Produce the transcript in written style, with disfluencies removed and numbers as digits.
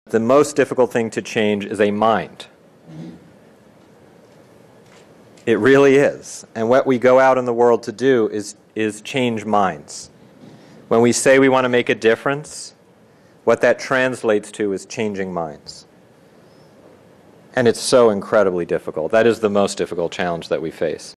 The most difficult thing to change is a mind. It really is. And what we go out in the world to do is change minds. When we say we want to make a difference, what that translates to is changing minds. And it's so incredibly difficult. That is the most difficult challenge that we face.